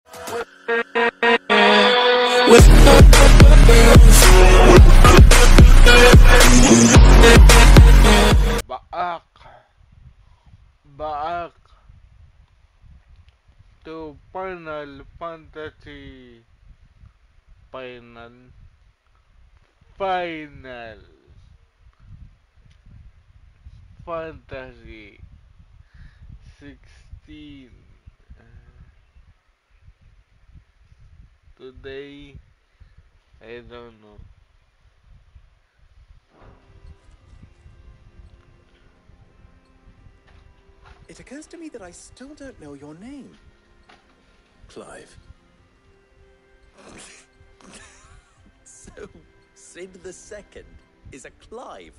Back, back to Final Fantasy. Final Fantasy 16. Today, I don't know. It occurs to me that I still don't know your name. Clive. So, Sid the Second is a Clive?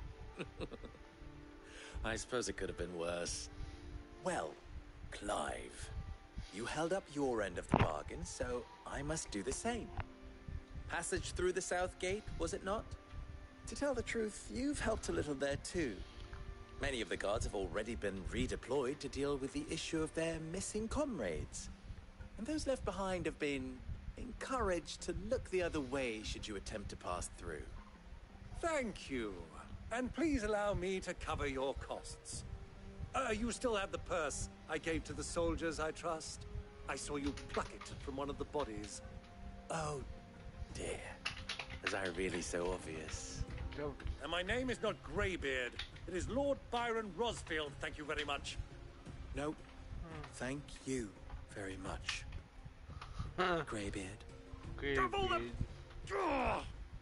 I suppose it could have been worse. Well, Clive, you held up your end of the bargain, so I must do the same. Passage through the South Gate, was it not? To tell the truth, you've helped a little there too. Many of the guards have already been redeployed to deal with the issue of their missing comrades. And those left behind have been encouraged to look the other way should you attempt to pass through. Thank you. And please allow me to cover your costs. You still have the purse I gave to the soldiers, I trust? I saw you pluck it from one of the bodies. Oh, dear. Was I really so obvious? And my name is not Greybeard. It is Lord Byron Rosfield, thank you very much. No, thank you very much, Greybeard. Double the... Ugh!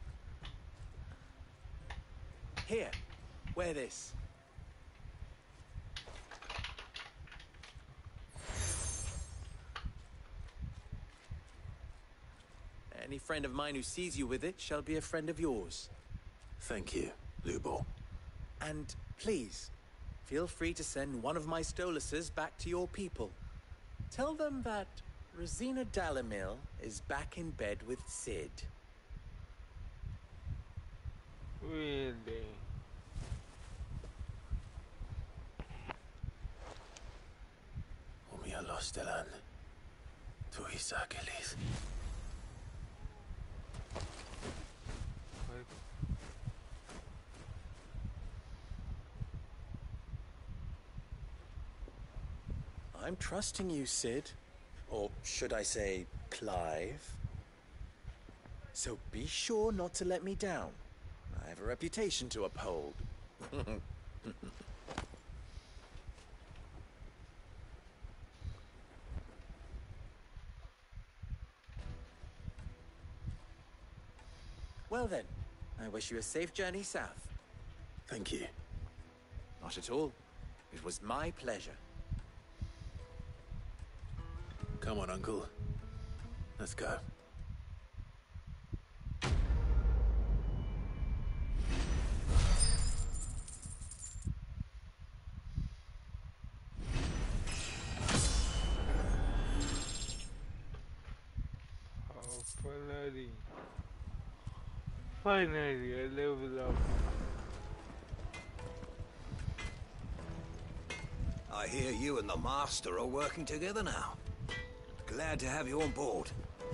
Here, wear this. Any friend of mine who sees you with it shall be a friend of yours. Thank you, Lubo. And please, feel free to send one of my Stoluses back to your people. Tell them that Rosina Dalamil is back in bed with Sid. Really? Umia Lostelan. Tuisa Achilles. I'm trusting you, Sid. Or should I say, Clive? So be sure not to let me down. I have a reputation to uphold. Well then, I wish you a safe journey south. Thank you. Not at all. It was my pleasure. Come on, Uncle. Let's go. Oh, finally, I leveled up. I hear you and the Master are working together now. Glad to have you on board.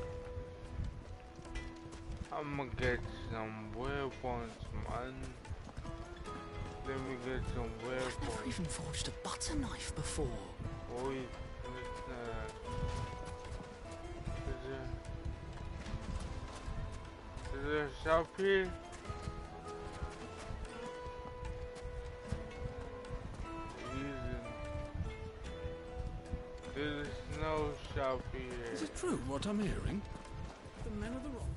I'ma get some weapons, man. Let me get some weapons. I've never even forged a butter knife before. Oh, what's that? Is there a shop here? There's no shop here. Is it true what I'm hearing? The men of the rock.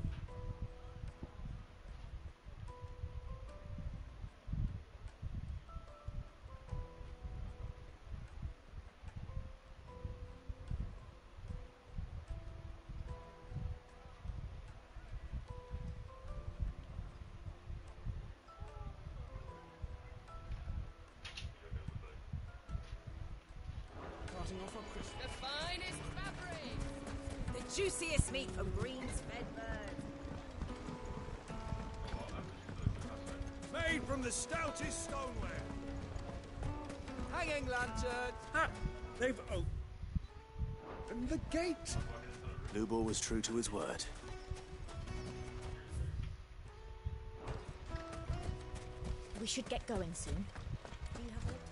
The finest fabric! The juiciest meat from Green's fed bird. Made from the stoutest stoneware. Hanging lantern! Ha! They've opened the gate. Lubor was true to his word. We should get going soon. Do you have a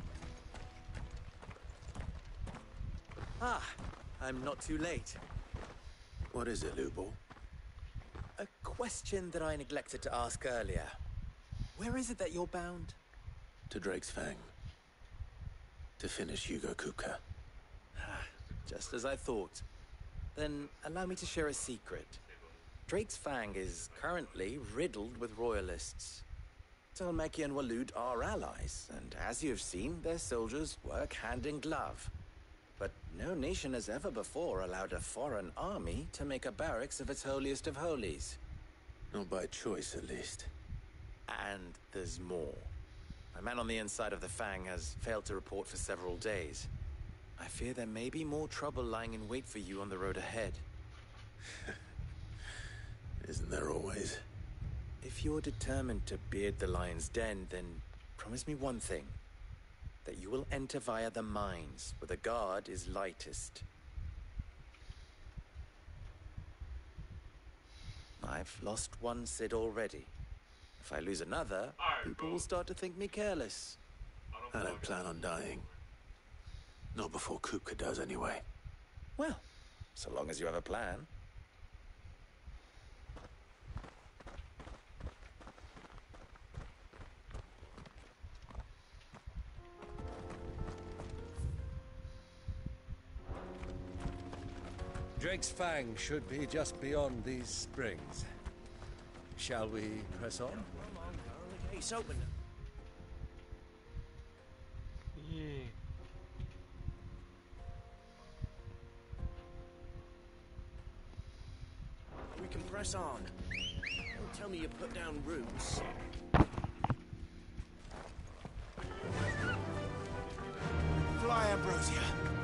Ah, I'm not too late. What is it, Lubor? A question that I neglected to ask earlier. Where is it that you're bound? To Drake's Fang. To finish Hugo Kupka. Just as I thought. Then allow me to share a secret. Drake's Fang is currently riddled with royalists. Dhalmekia and Waloed are allies, and as you've seen, their soldiers work hand in glove. But no nation has ever before allowed a foreign army to make a barracks of its holiest of holies. Not by choice, at least. And there's more. A man on the inside of the Fang has failed to report for several days. I fear there may be more trouble lying in wait for you on the road ahead. Isn't there always? If you're determined to beard the lion's den, then promise me one thing. That you will enter via the mines, where the guard is lightest. I've lost one Cid already. If I lose another, people will start to think me careless. I don't plan on dying. Not before Kupka does, anyway. Well, so long as you have a plan. Drake's Fang should be just beyond these springs. Shall we press on? The gate's open. Yeah. We can press on. Don't tell me you put down roots. Fly, Ambrosia.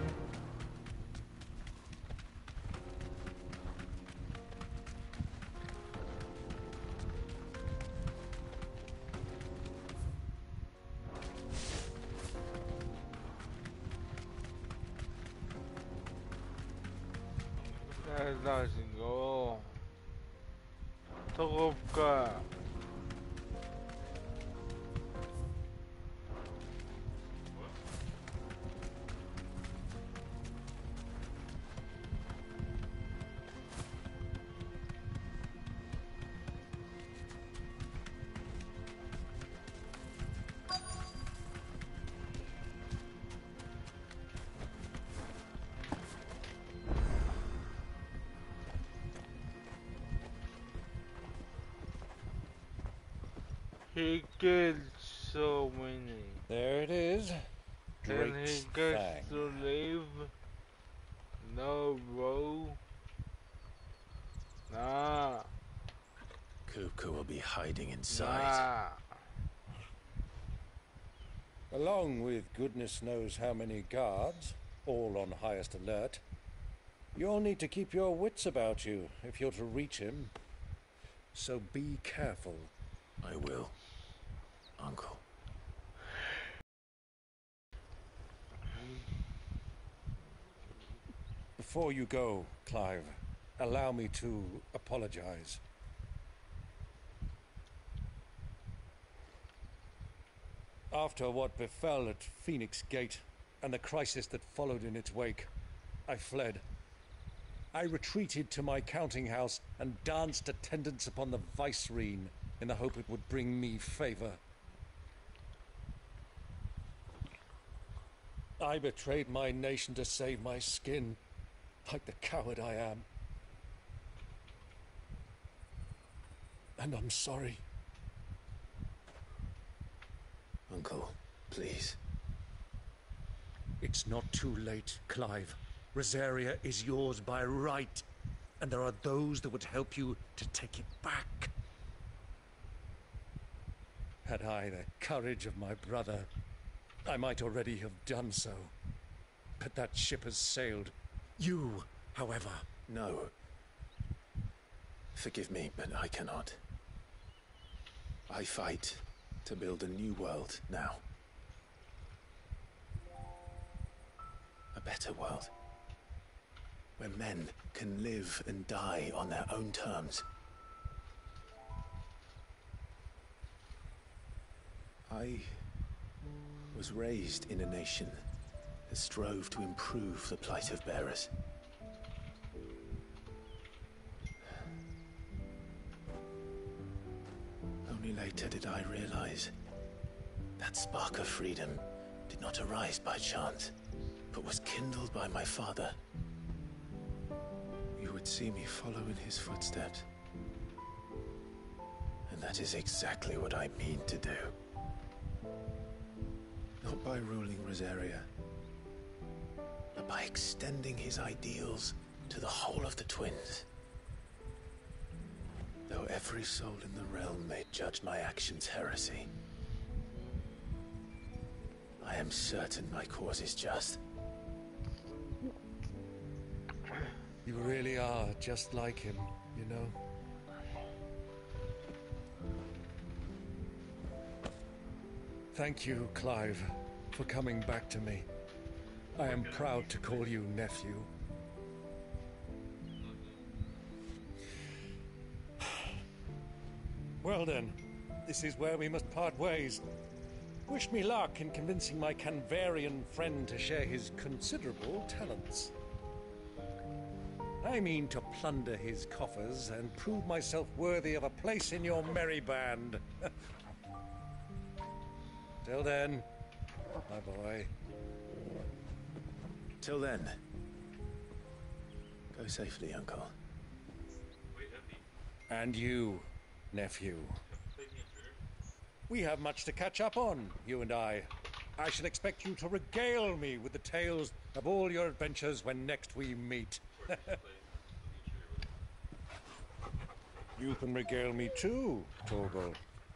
나 이거 더럽까 he gets so many. There it is. And he Drake's gets Fang. to leave. No, bro. Nah. Kupka will be hiding inside. Nah. Along with goodness knows how many guards, all on highest alert. You'll need to keep your wits about you if you're to reach him. So be careful. I will, Uncle. Before you go, Clive, allow me to apologize. After what befell at Phoenix Gate and the crisis that followed in its wake, I fled. I retreated to my counting house and danced attendance upon the Vicereine in the hope it would bring me favor. I betrayed my nation to save my skin, like the coward I am. And I'm sorry. Uncle, please. It's not too late, Clive. Rosaria is yours by right, and there are those that would help you to take it back. Had I the courage of my brother, I might already have done so. But that ship has sailed. You, however... No. Forgive me, but I cannot. I fight to build a new world now. A better world. where men can live and die on their own terms. I was raised in a nation that strove to improve the plight of bearers. Only later did I realize that spark of freedom did not arise by chance, but was kindled by my father. You would see me follow in his footsteps. And that is exactly what I mean to do. Not by ruling Rosaria, but by extending his ideals to the whole of the Twins. Though every soul in the realm may judge my actions heresy, I am certain my cause is just. You really are just like him, you know? Thank you, Clive, for coming back to me. I am proud to call you nephew. Well then, this is where we must part ways. Wish me luck in convincing my Canvarian friend to share his considerable talents. I mean to plunder his coffers and prove myself worthy of a place in your merry band. Till then, my boy. Till then, go safely, Uncle. And you, nephew. We have much to catch up on, you and I. I shall expect you to regale me with the tales of all your adventures when next we meet. You can regale me too, Torgal.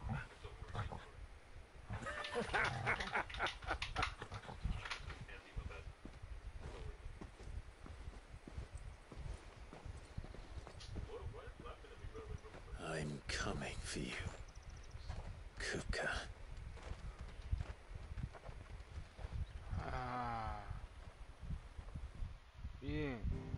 I'm coming for you, Kupka. Bien.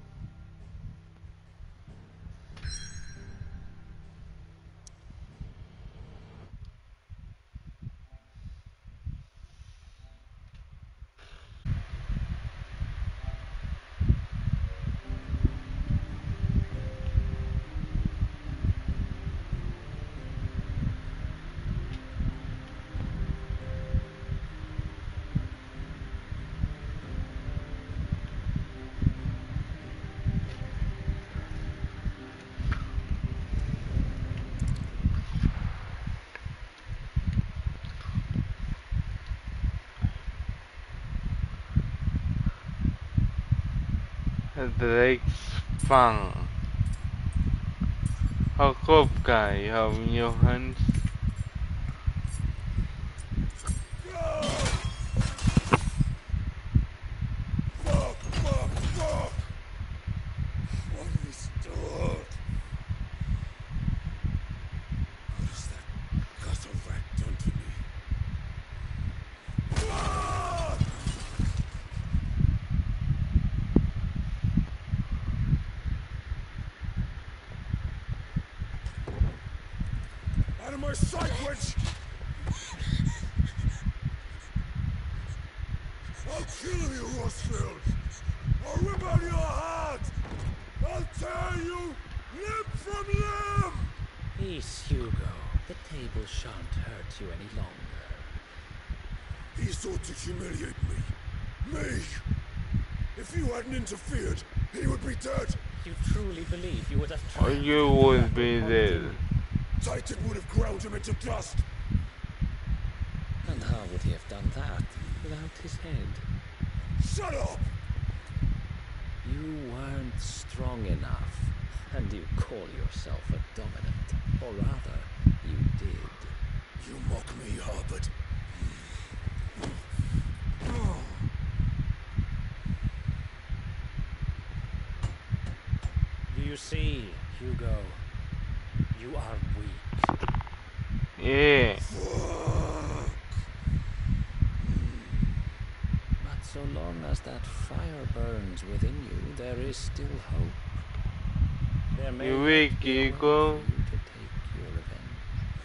Drake's Fang. Hakopka, you have in your hands. Out of my sight, witch! I'll kill you, Rosfield! I'll rip out your heart! I'll tear you limb from limb! Peace, Hugo. The table shan't hurt you any longer. He sought to humiliate me. Me! If you hadn't interfered, he would be dead! You truly believe you would have Or tried? you would be dead. Titan would have ground him into dust! And how would he have done that without his head? Shut up! You weren't strong enough, and you call yourself a dominant. Or rather, you did. You mock me, Harbert. Do you see, Hugo? You are weak. Yeah. But so long as that fire burns within you, there is still hope. There may You yet wake, be a way you for go. you to take your revenge.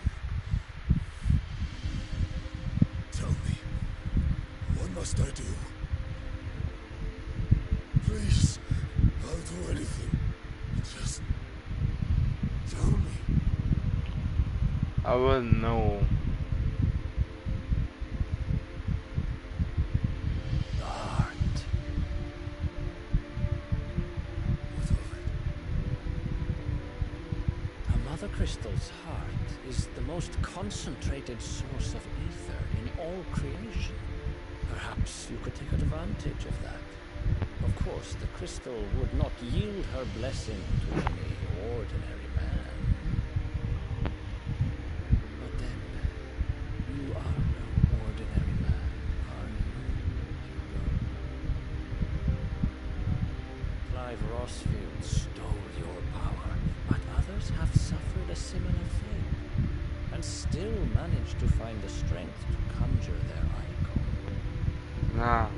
Tell me, what must I do? Please, I'll do anything. Just tell me. I wouldn't know. The heart. What of it? A Mother Crystal's heart is the most concentrated source of ether in all creation. Perhaps you could take advantage of that. Of course, the crystal would not yield her blessing to any ordinary man. But then, you are no ordinary man, are you, Hugo? Clive Rossfield stole your power, but others have suffered a similar fate, and still managed to find the strength to conjure their icon. Nah.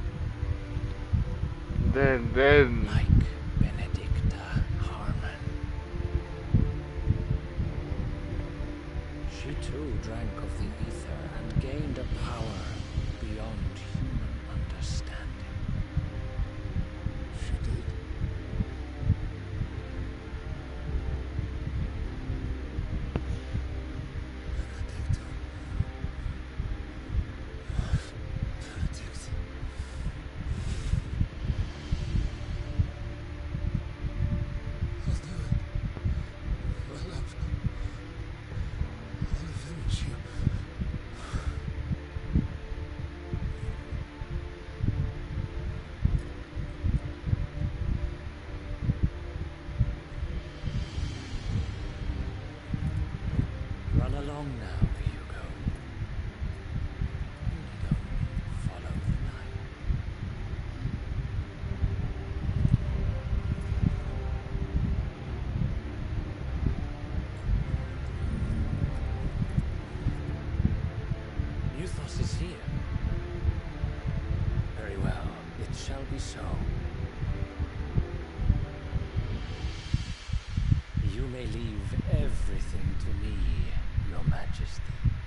Then. Like Benedicta Harmon. She too drank of the ether and gained a power beyond human understanding. She did. Benedicta. Benedicta. I'll do it. I'll avenge you. Run along now, Hugo. Don't follow the night. Muthos is here. Very well, it shall be so. You may leave everything to me, Your Majesty.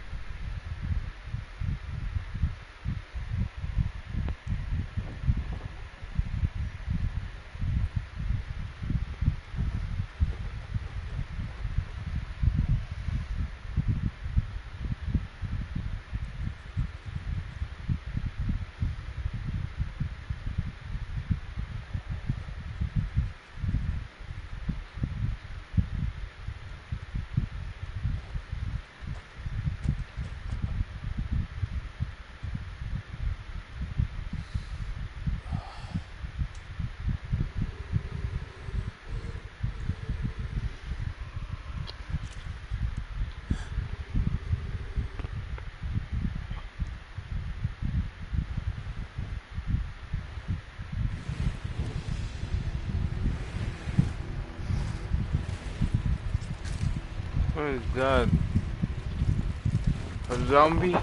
What is that? A zombie?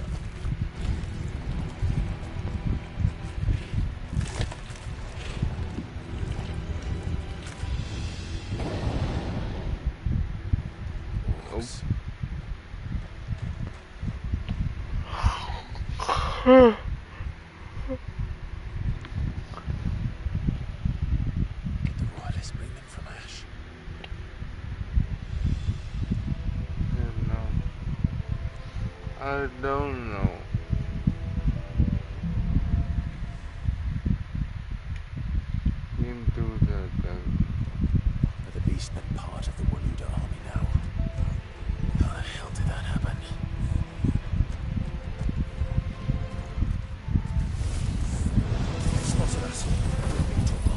Oh. Get the royalists, bring them from Ash. I don't know. Into the Are the beastmen part of the Waluda army now? How the hell did that happen? They've spotted us. We'll be in trouble.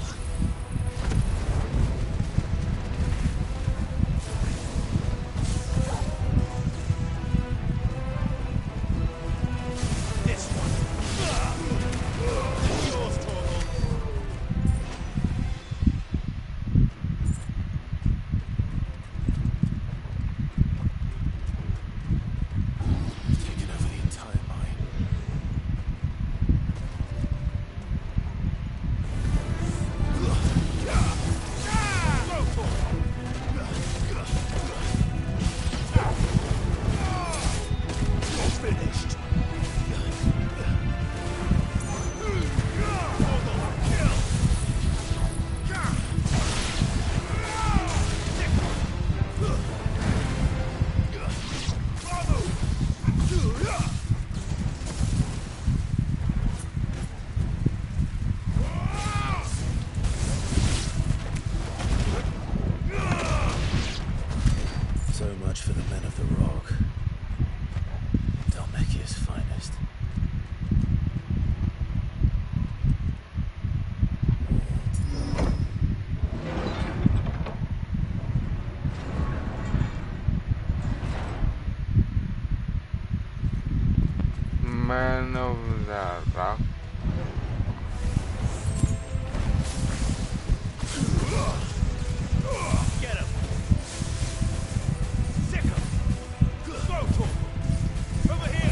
the men of the Rock. Dhalmekia's finest. Man of the Rock. Get him! Sick him! Go to him! Over here!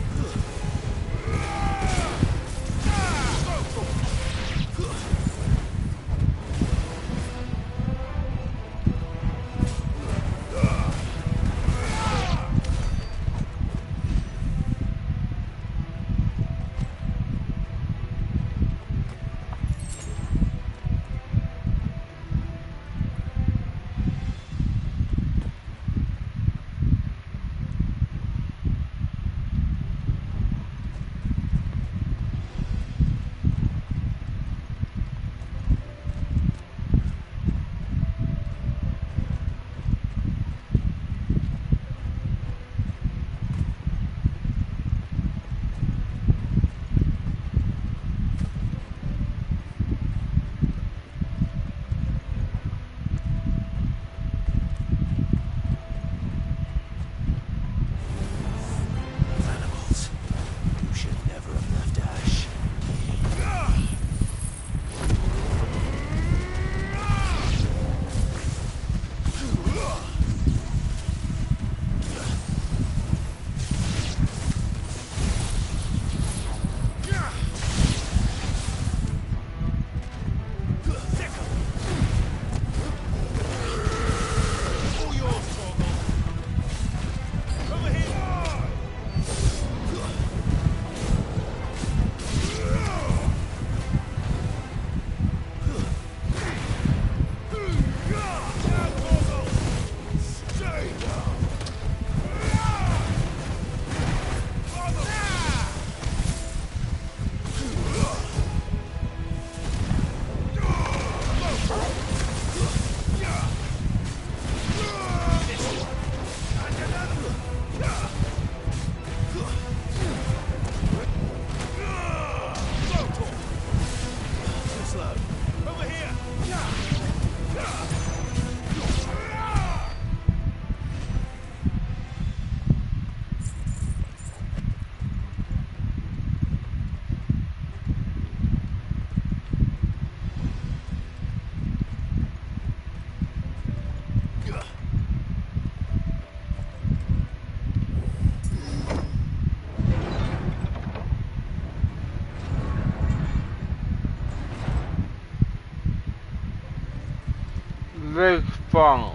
Lake Fang,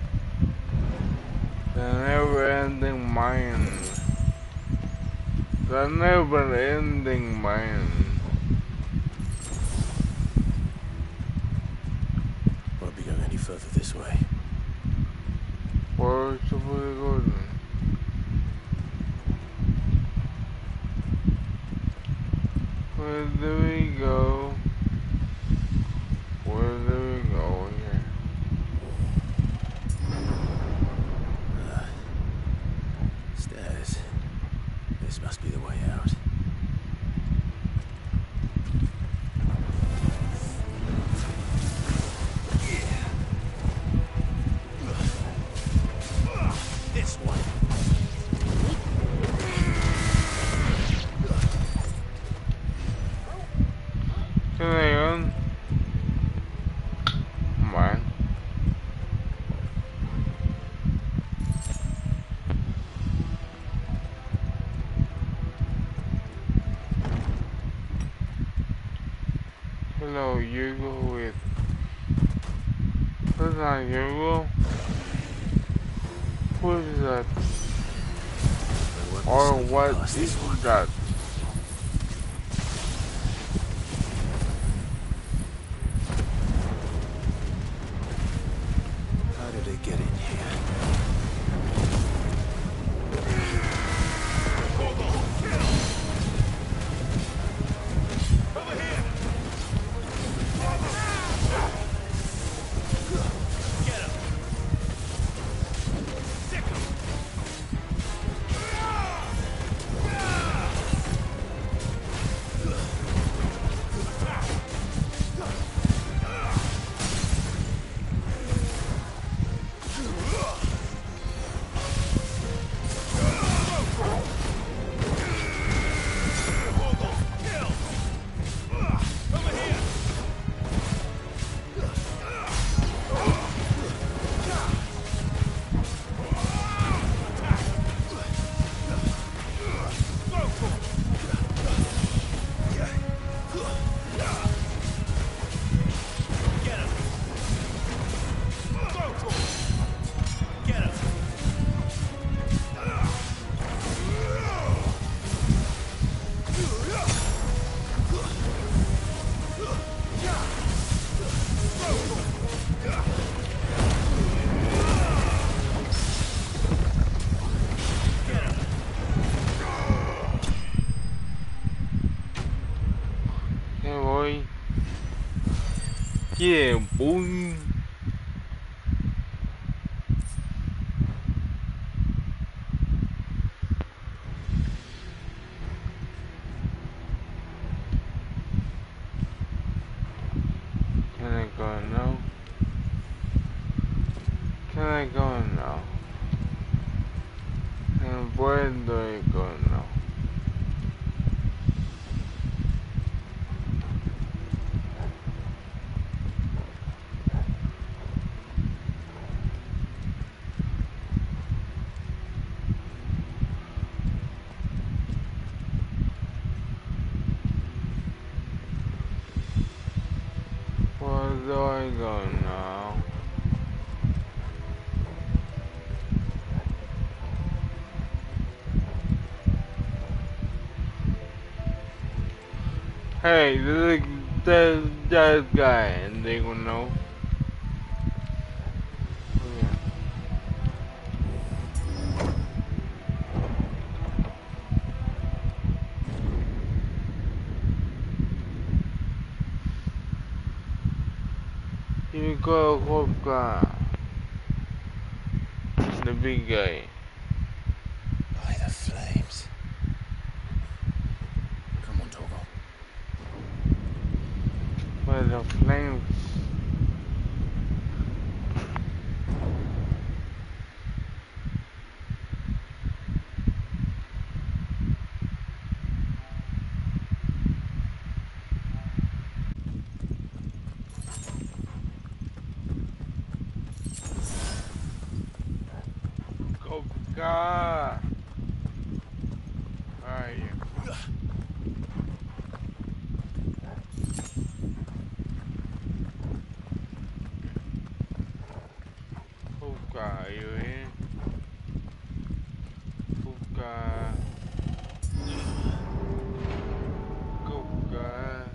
the never-ending mine. The never-ending mine. Won't be going any further this way. Where should we go then? Where do we go? Where do we go here? Stairs. This must be the way out. This one. Ngayon, man. Hello, Hugo with. That's not Hugo. Who is that? Or what is that? How did it get in here? Get him. Sick him. Yeah, boy. Can I go now? Can I go now? And where do I go now? Where do I go now? Hey, look, that guy, and they will know. You go hook the big guy. By the flames. Come on, Togo. By the flames. God. Where are you? Hookah, are you in? Hookah. Hookah.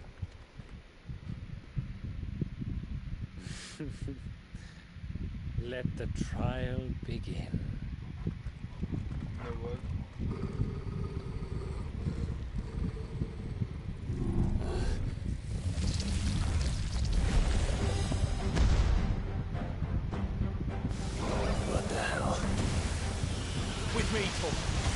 Let the trial begin. What the hell? With me, Togo.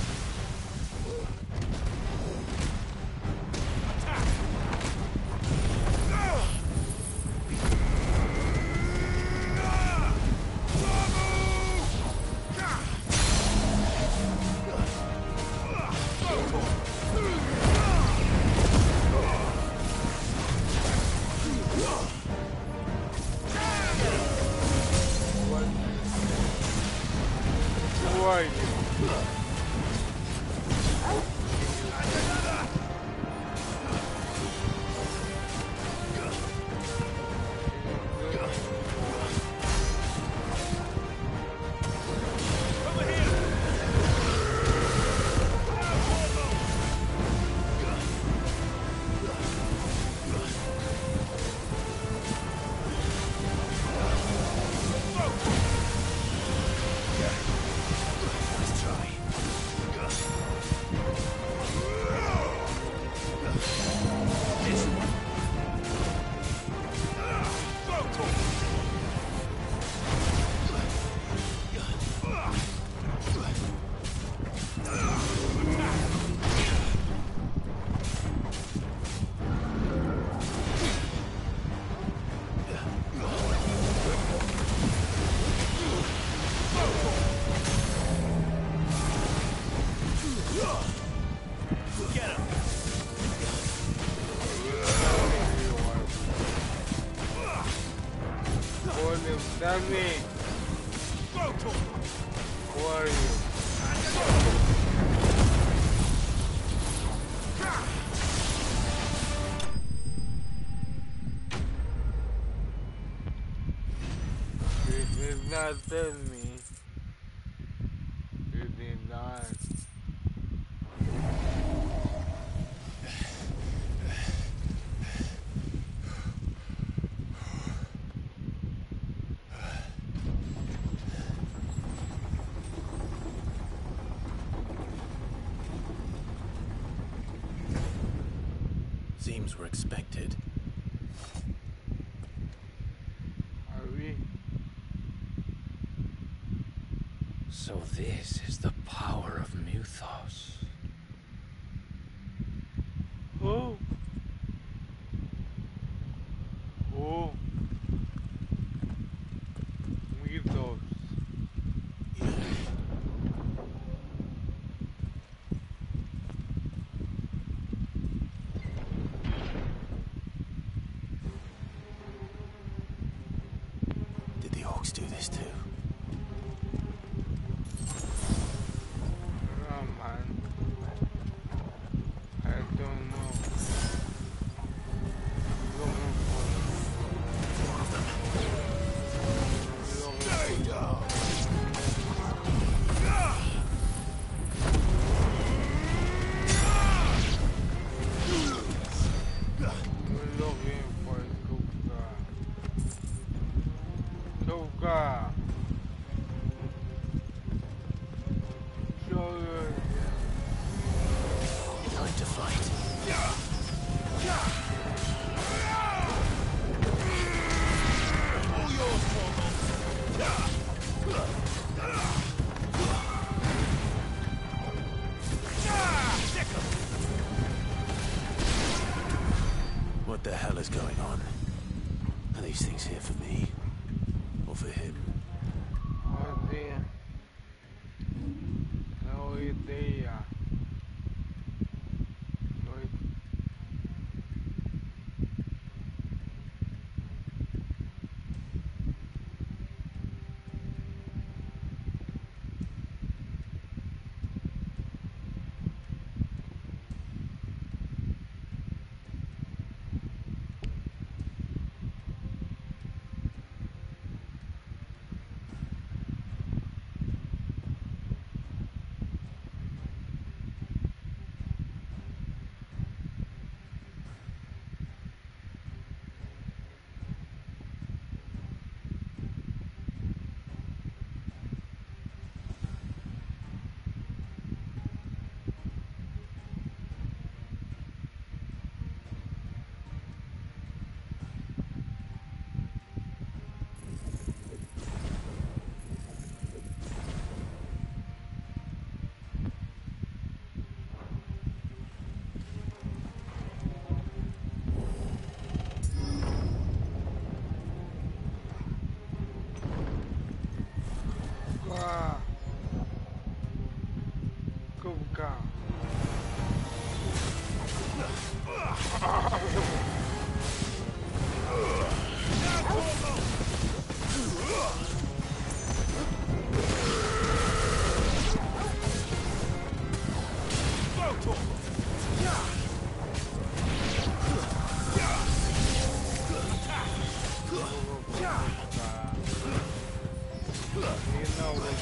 Who are you? Let's try. That me. Who are you? You did not tell me. You did not. Seems we're expected. So this is the power of Muthos. Oh. Oh. Mythos. Did the orcs do this too? No, man. I don't know. More of them. Stay down! We're looking for Kuka. Kuka. Show your Time to fight. All yours, Torgal! What the hell is going on? Are these things here for me? Or for him? Oh dear. No idea. Kuka. You know they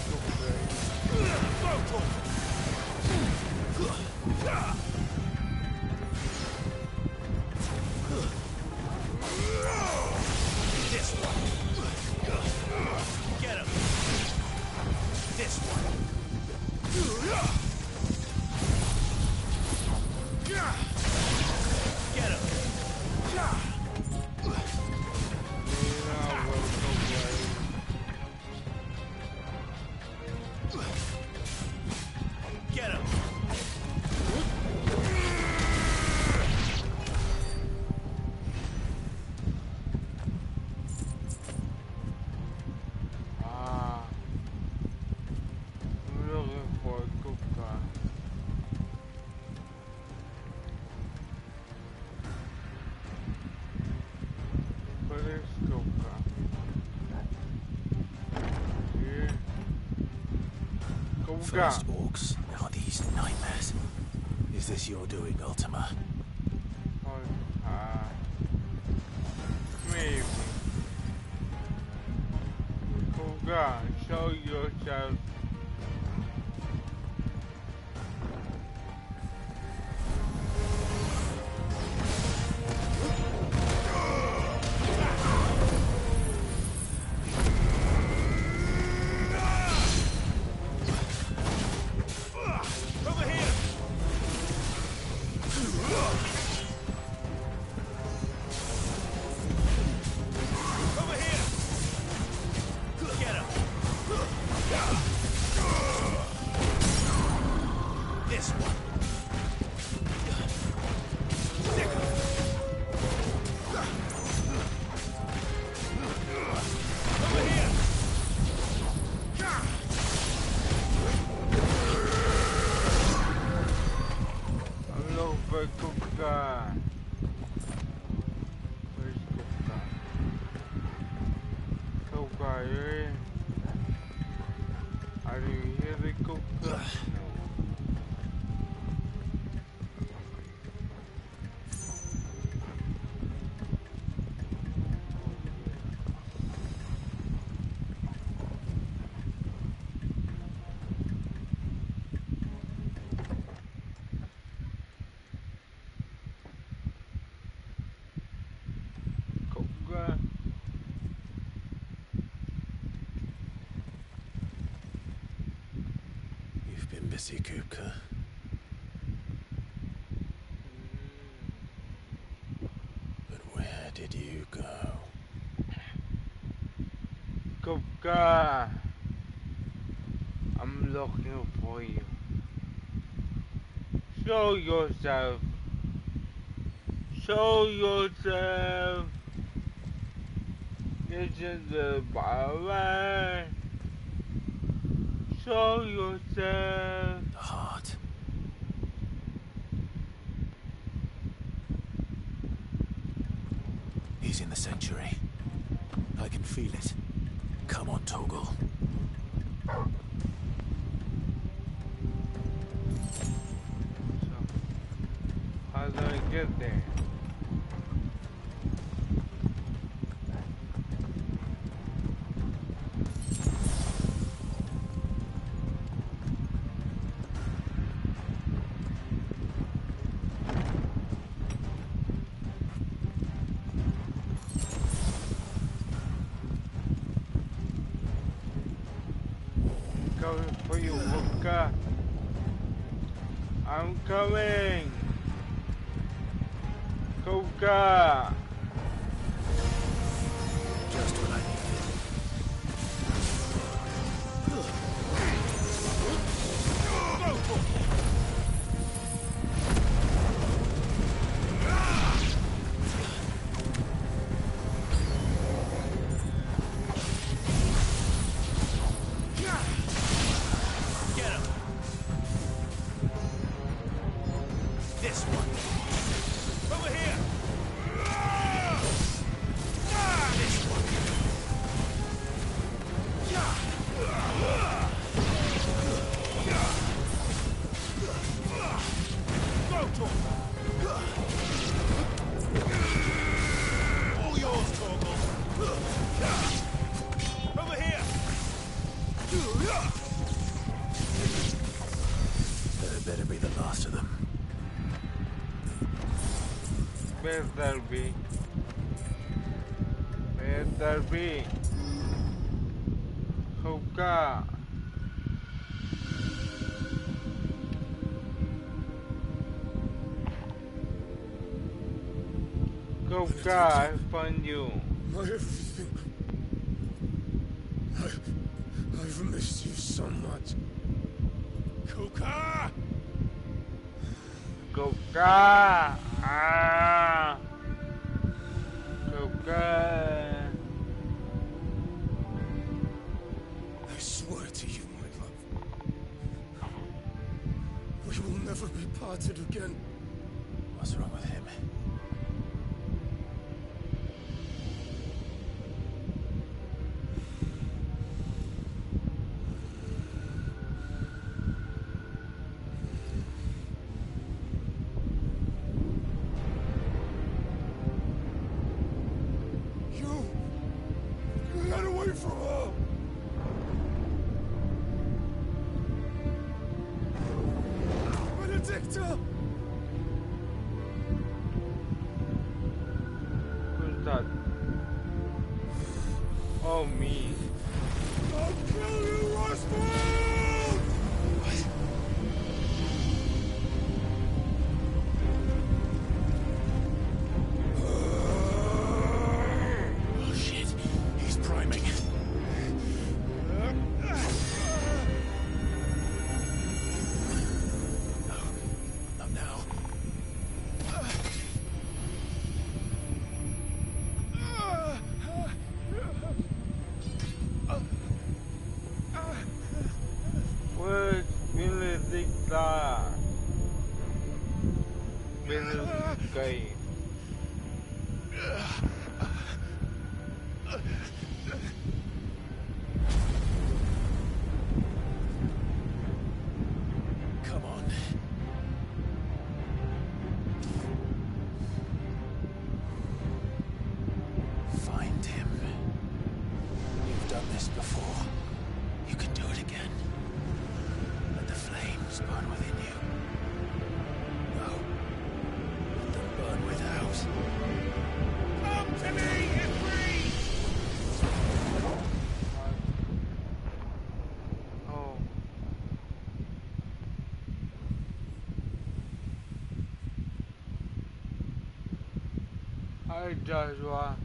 This one. Get him. This one. Get him. Get him. I'm looking for Kuka. Where is Kuka? Here. Kuka. First orcs, now these nightmares. Is this your doing, Ultima? Maybe. Kuka, show yourself. Over here. Over here. Get him. fire. I didn't hear the cook. You've been busy, Kupka. But where did you go? Kupka, I'm looking for you. Show yourself. Show yourself. This is the power. Show yourself. The heart. He's in the sanctuary. I can feel it. Come on, Torgal. So, how do I get there? Coming for you, Kupka. I'm coming. Kupka. Just what I needed. Get him. This one. Over here. This one. Go, Torgal. All yours, Torgal. Over here. That better be the last of them. Better be. Better be. Kupka. Kupka, I found you. My everything. I've missed you so much. Kupka! Kupka. Ah. Kupka. I swear to you, my love. We will never be parted again. What's wrong with him? You get away from her. Benedicta! Who's that? Oh, me. I'll kill you, Roswell! Oh shit, he's priming. Not now. Where's Benedicta? Benedicta. done this before. You can do it again. Let the flames burn within you. No. Let them burn without. Come to me, Ifrit! Oh. Hi, Joshua.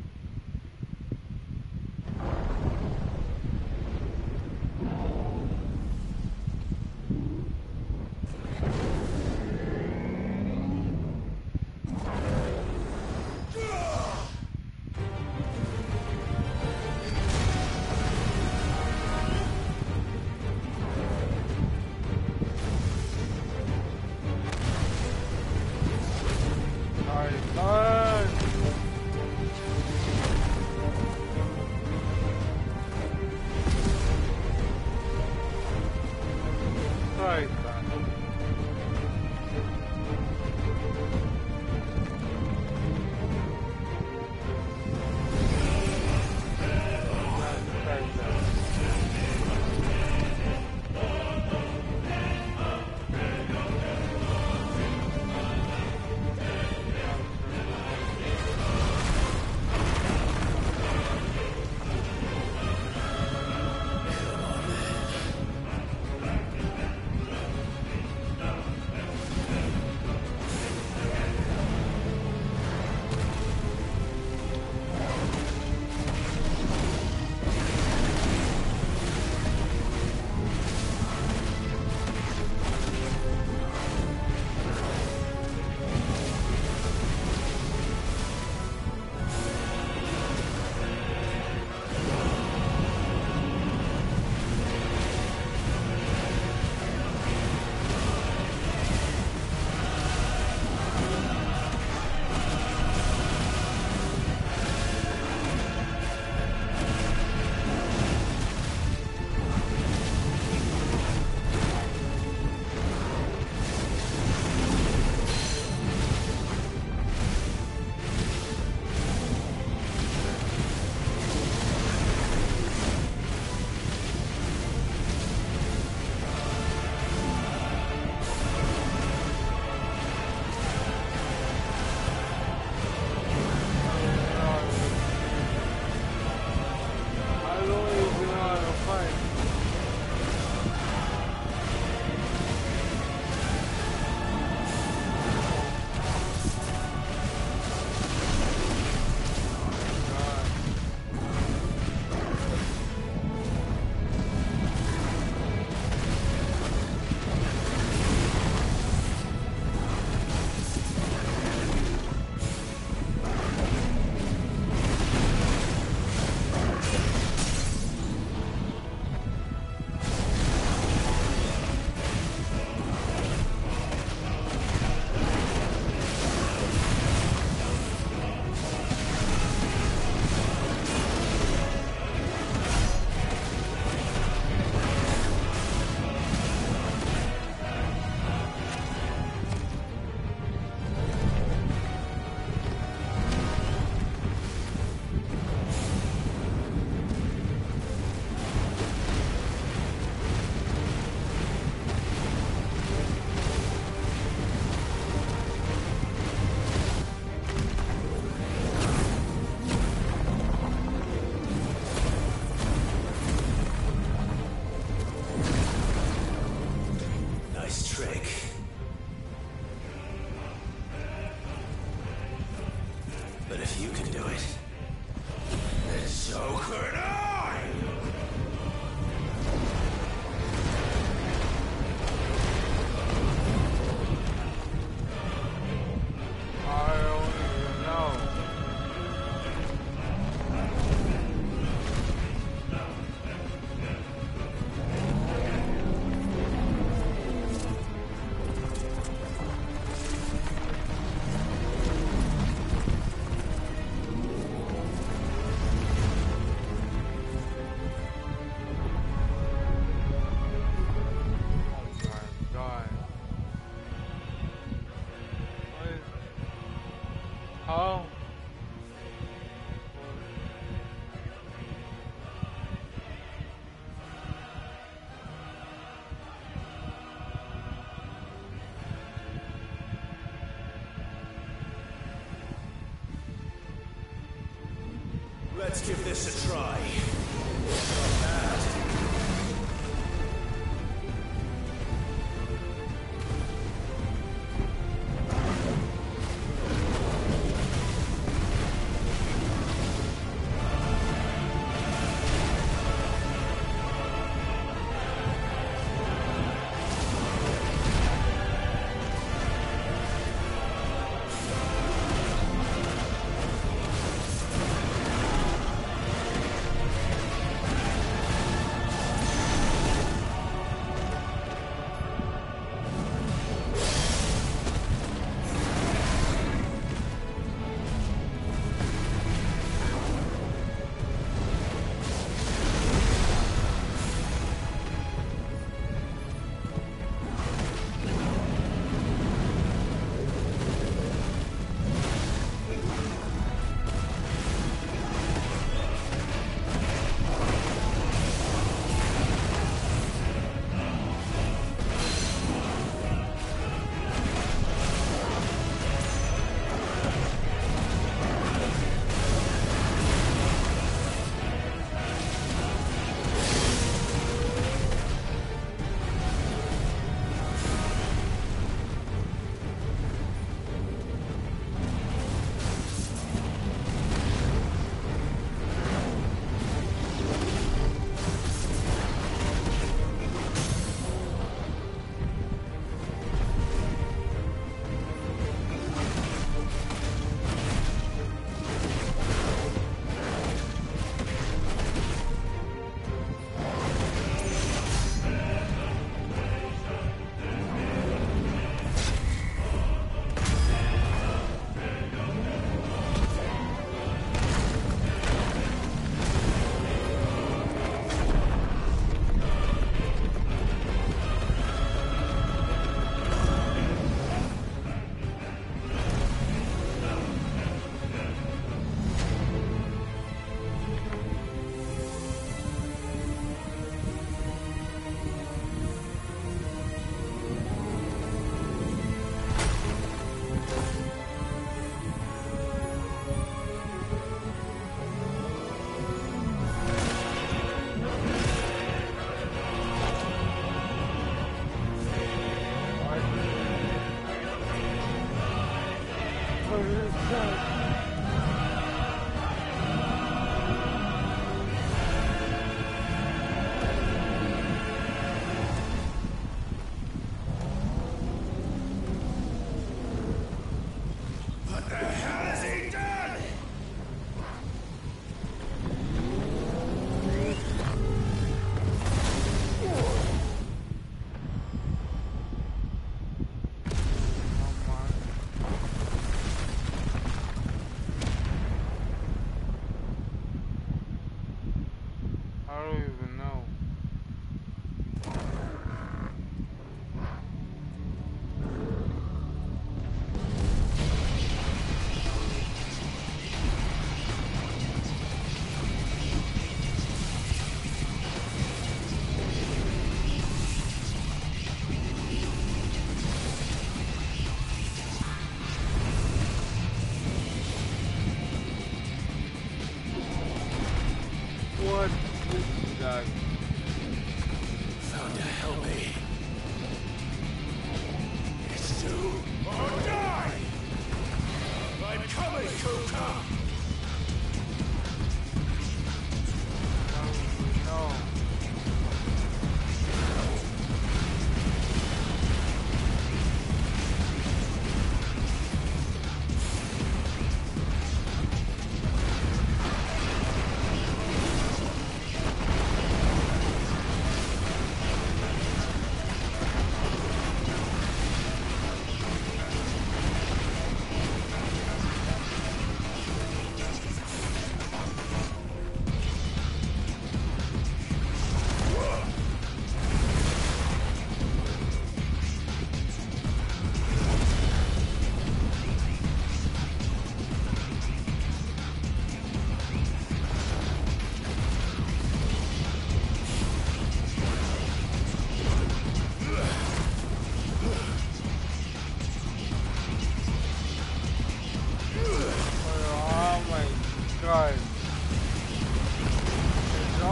Let's give this a try. Not bad.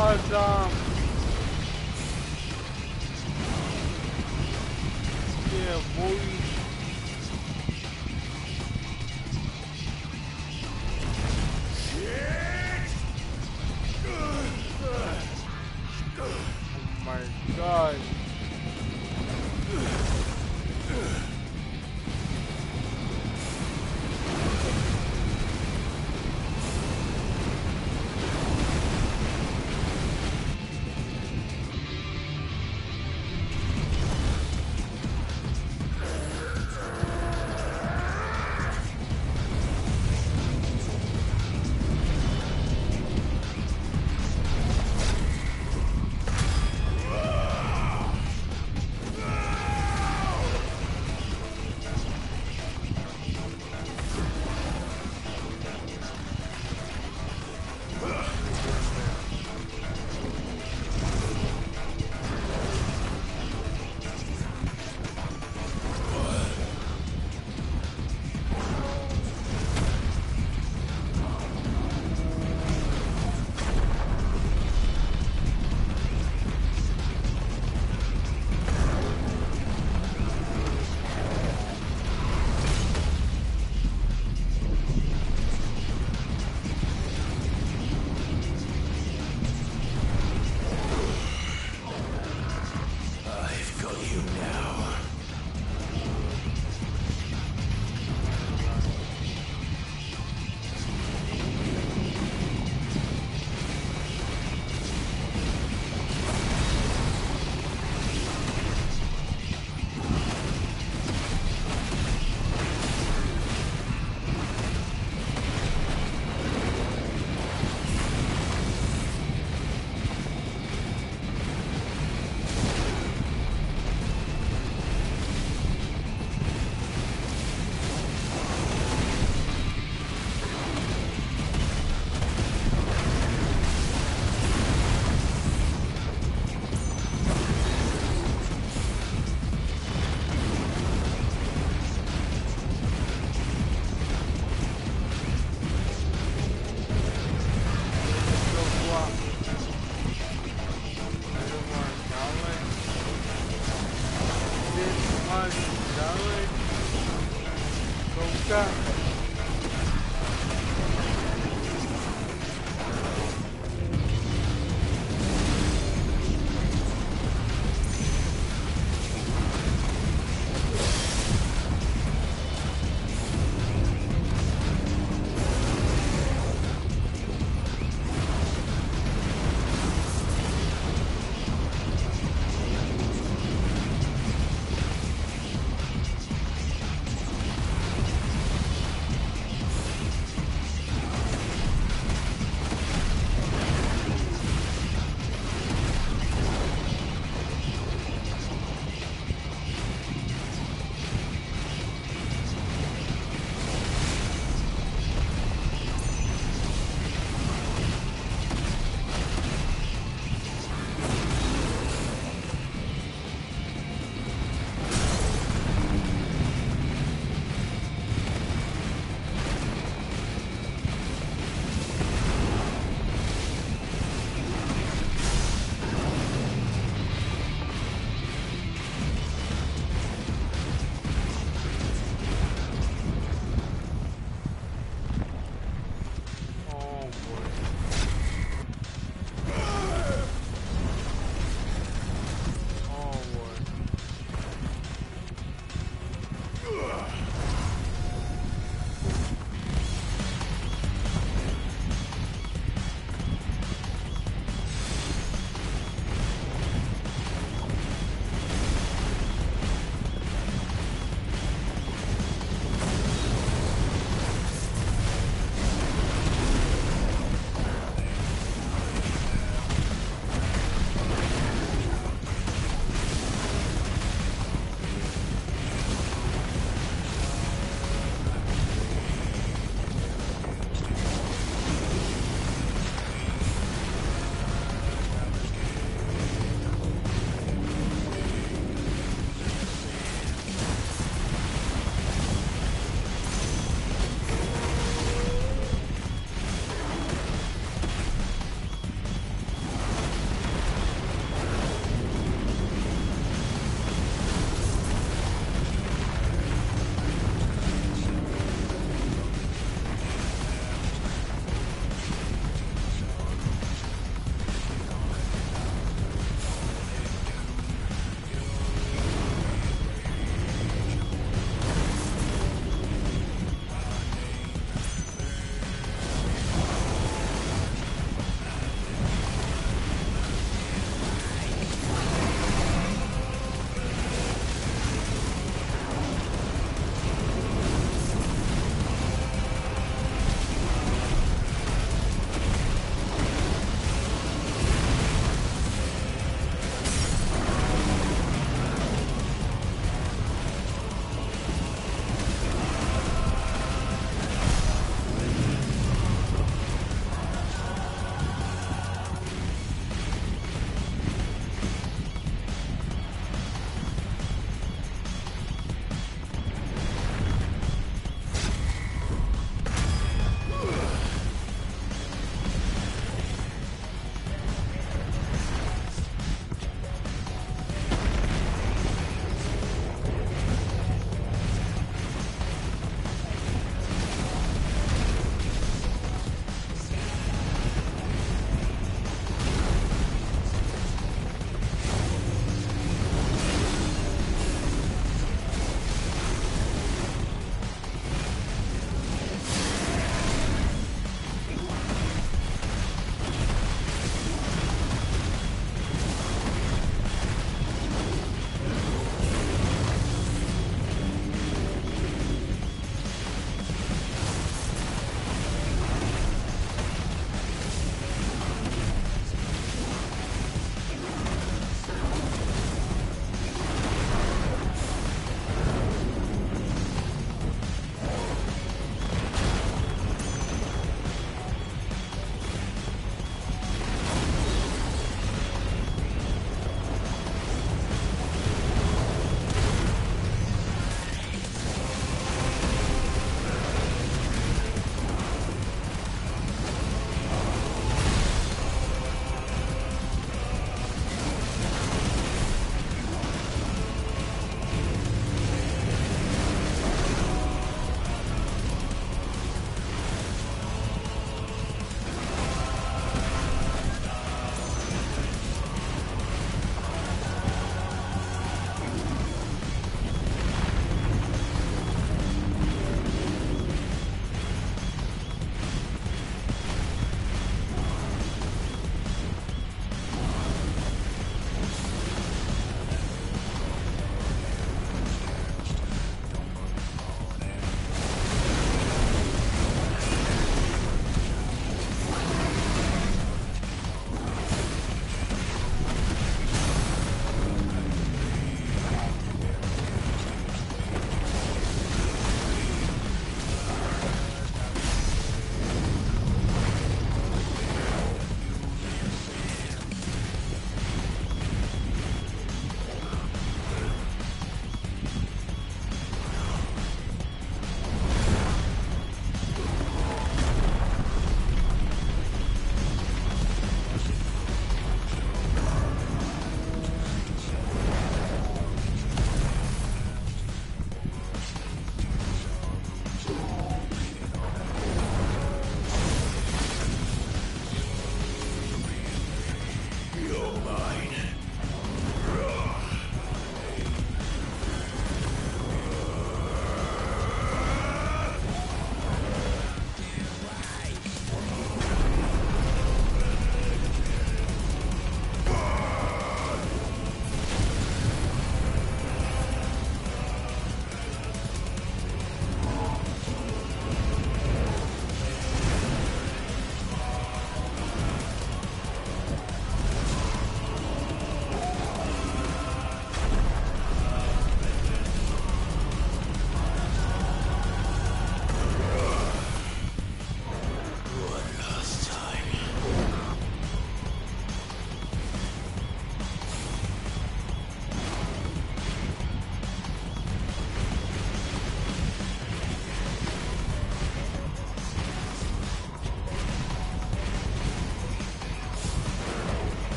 Awesome. Yeah, boy. Oh my god.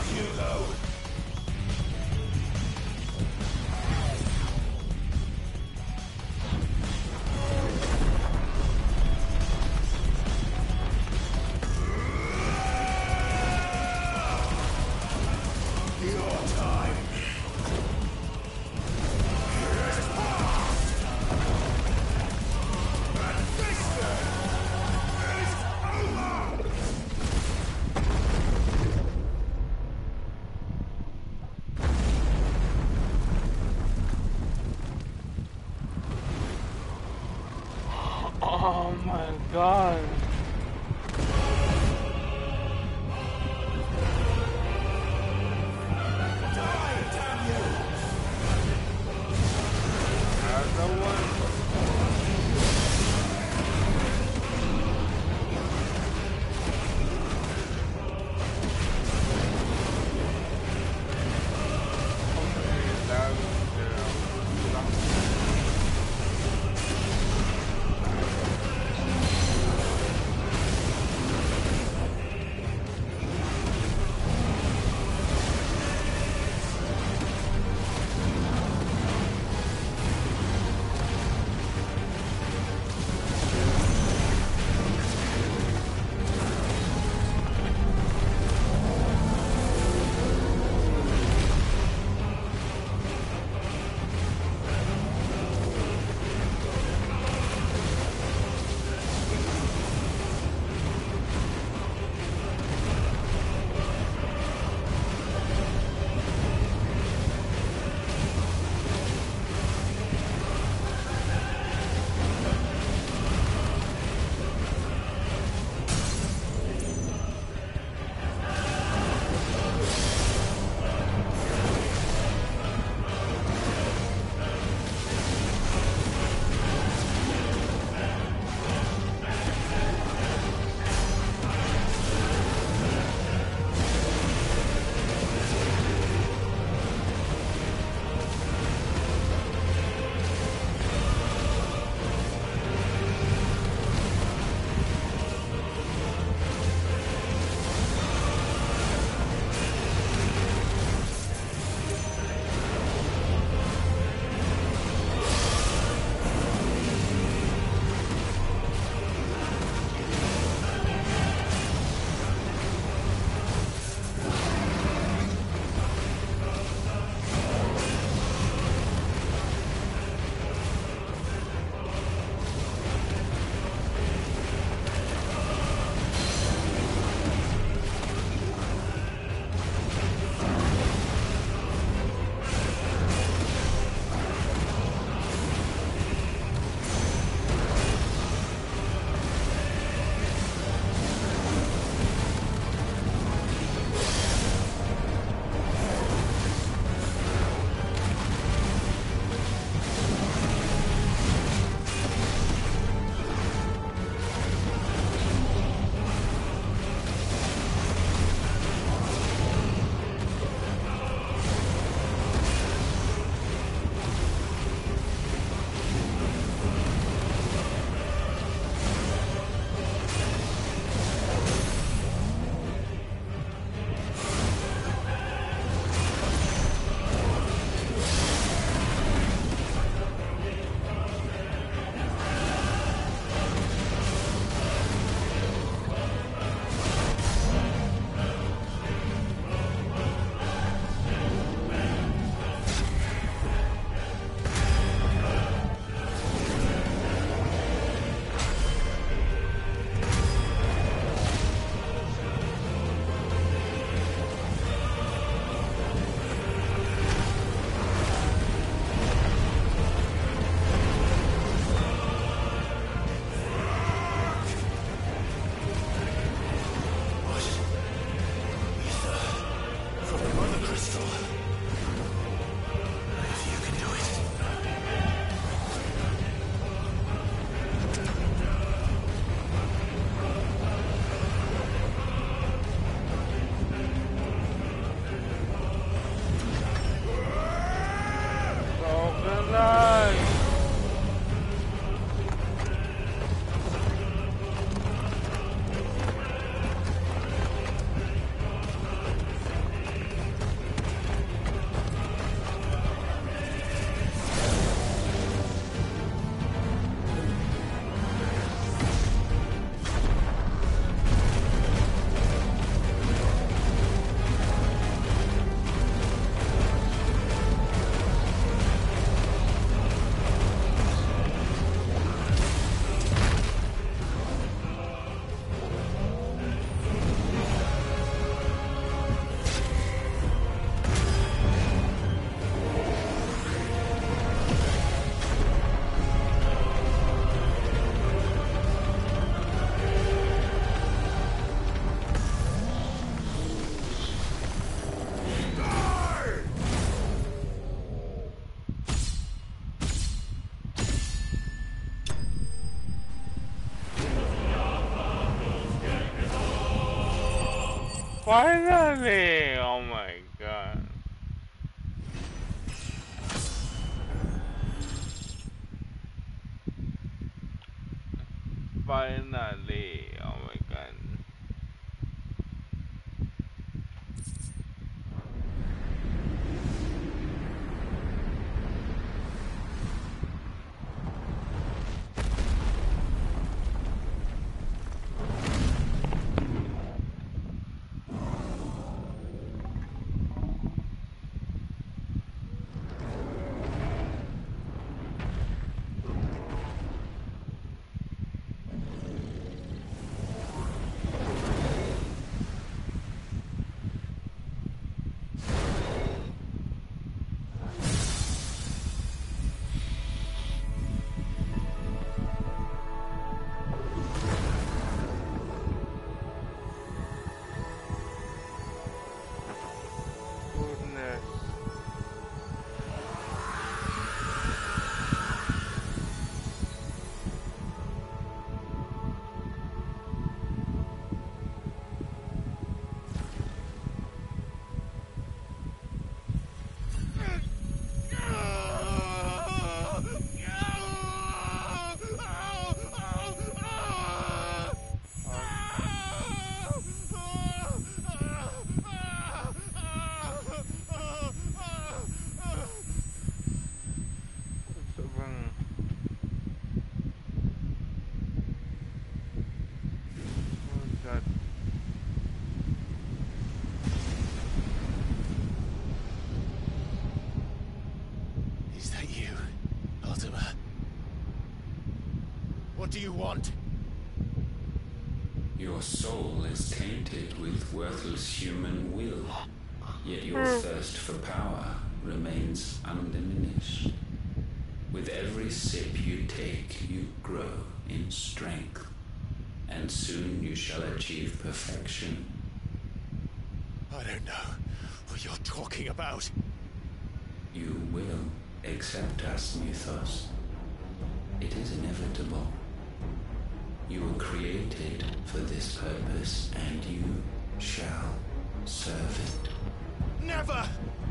Hugo! Your time is past! And this then is over! Finally! Oh my god. Finally! Oh my god. Is that you, Ultima? What do you want? Your soul is tainted with worthless human will, yet your thirst for power remains undiminished. With every sip you take, you grow in strength, and soon you shall achieve perfection. I don't know what you're talking about. You will accept us, Mythos. It is inevitable. You were created for this purpose, and you shall serve it. Never!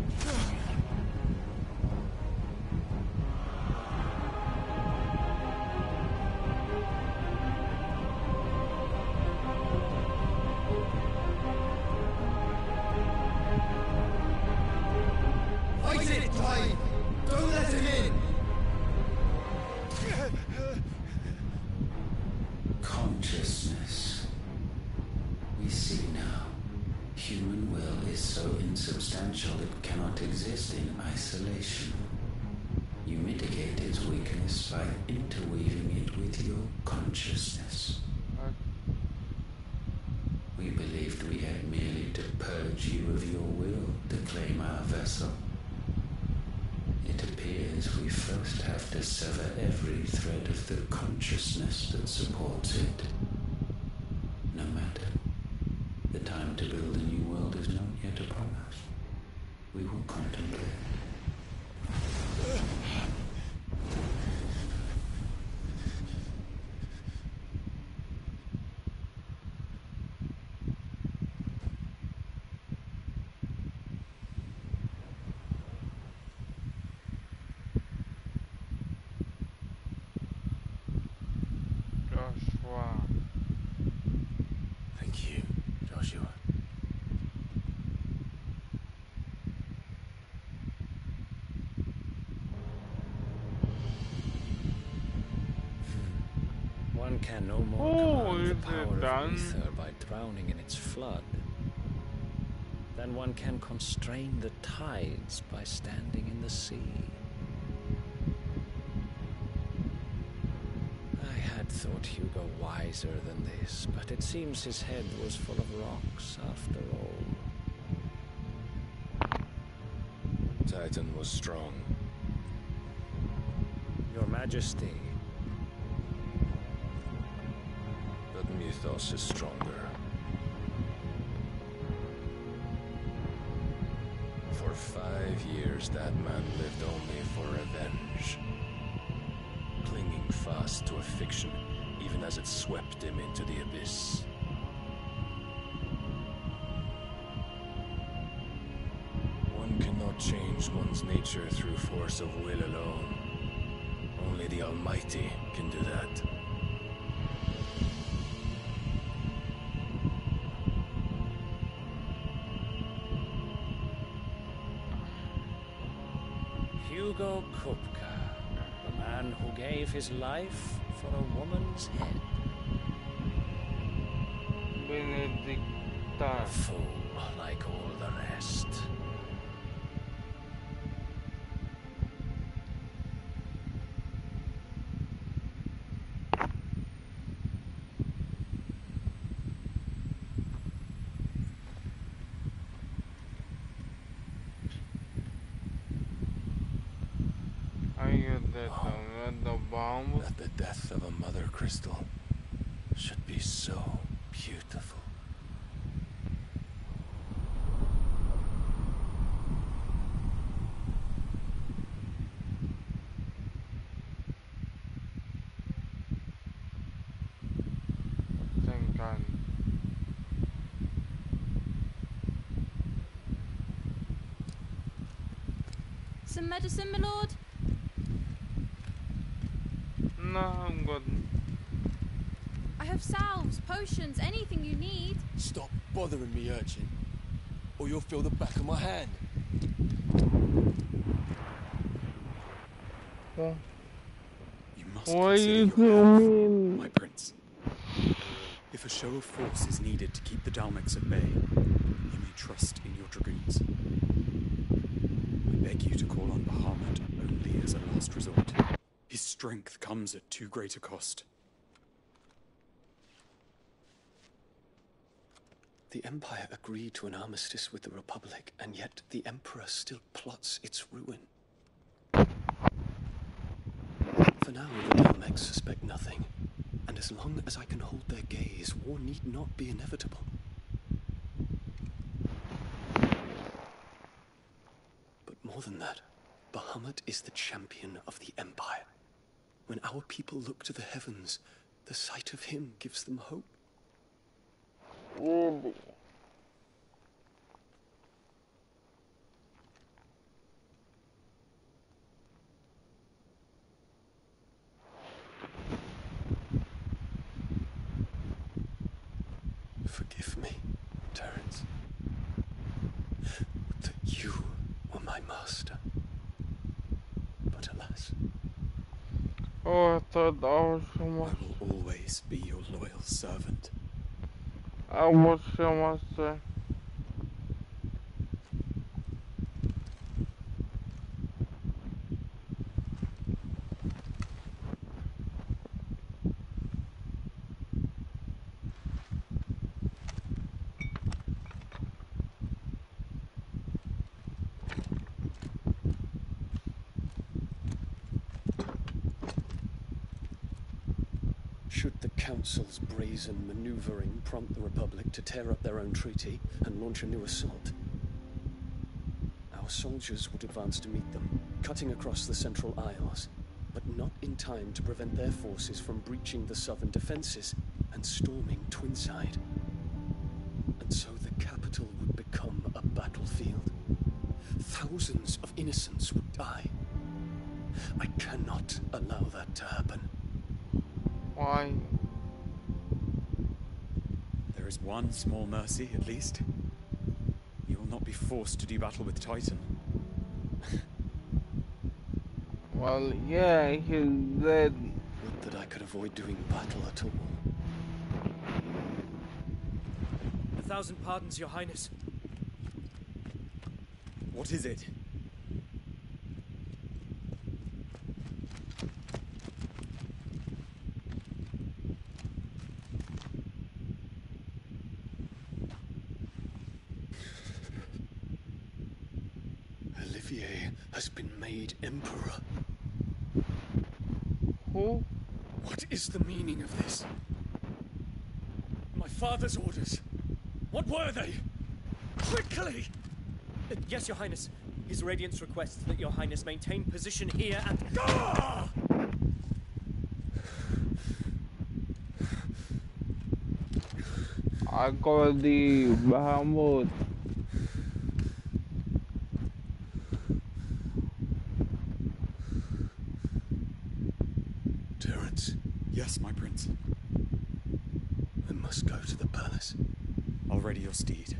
Fight it, Tide! Don't let him in! Consciousness. We see now. Human will is so insubstantial it cannot exist in isolation. You mitigate its weakness by interweaving it with your consciousness. We believed we had merely to purge you of your will to claim our vessel. It appears we first have to sever every thread of the consciousness that supports it. No matter. The time to build a new world is not yet upon us. We will contemplate. Thank you, Joshua. One can no more command the power of ether by drowning in its flood. Then one can constrain the tides by standing in the sea. I had thought Hugo wiser than this, but it seems his head was full of rocks after all. Titan was strong. Your Majesty. But Mythos is stronger. For 5 years, that man lived only for revenge. Clinging fast to a fiction, even as it swept him into the abyss. cannot change one's nature through force of will alone. Only the Almighty can do that. Hugo Kupka, the man who gave his life for a woman's head. Benedicta. A fool like all the rest. That the death of a mother crystal should be so beautiful. Thank God. Some medicine, my lord? No, I'm good. I have salves, potions, anything you need. Stop bothering me, urchin, or you'll feel the back of my hand. Yeah. You must What are consider you your health, doing? my prince. If a show of force is needed to keep the Dalmex at bay, you may trust in your dragoons. I beg you to call on Bahamut only as a last resort. His strength comes at too great a cost. The Empire agreed to an armistice with the Republic, and yet the Emperor still plots its ruin. For now, the Dalmex suspect nothing, and as long as I can hold their gaze, war need not be inevitable. But more than that, Bahamut is the champion of the Empire. When our people look to the heavens, the sight of him gives them hope. Really? Forgive me, Terence. That you were my master. But alas. Oh, I thought that was so much. I will always be your loyal servant. I was so much there. Should the Council's brazen maneuvering prompt the Republic to tear up their own treaty and launch a new assault, our soldiers would advance to meet them, cutting across the Central Isles, but not in time to prevent their forces from breaching the southern defenses and storming Twinside. And so the capital would become a battlefield. Thousands of innocents would die. I cannot allow that to happen. Why? There is one small mercy, at least. You will not be forced to do battle with Titan. Well, yeah, he's dead. Would that I could avoid doing battle at all. 1,000 pardons, Your Highness. What is it? Olivier has been made Emperor. Who? What is the meaning of this? My father's orders. What were they? Quickly! Yes, Your Highness. His Radiance requests that Your Highness maintain position here and... Ah! I got the Bahamut. Yes, my prince. I must go to the palace. I'll ready your steed.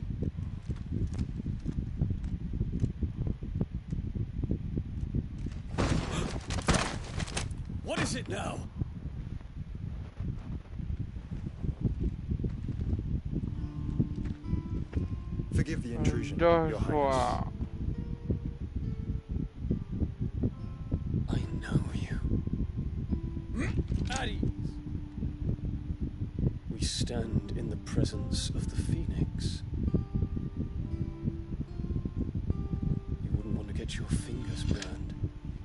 What is it now? Forgive the intrusion, Your Highness. I know you. At ease. We stand in the presence of the Phoenix. You wouldn't want to get your fingers burned.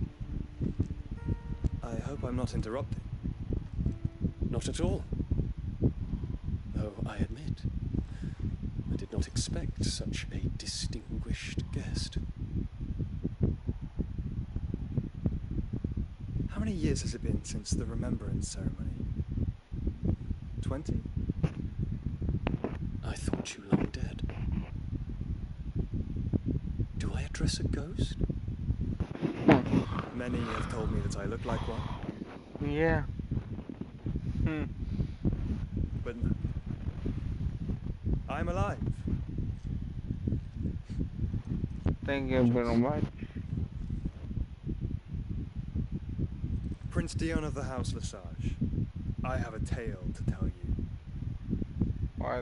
I hope I'm not interrupting. Not at all. Though I admit, I did not expect such a distinguished guest. How many years has it been since the Remembrance ceremony? 20? I thought you long dead. Do I address a ghost? Many have told me that I look like one. Yeah. But no. I'm alive. Thank you very much. Prince Dion of the House Lesage. I have a tale to tell you. What?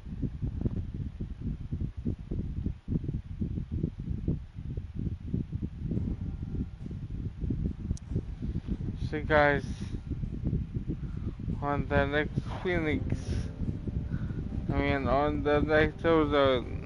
So guys, on the next Phoenix, on the next episode,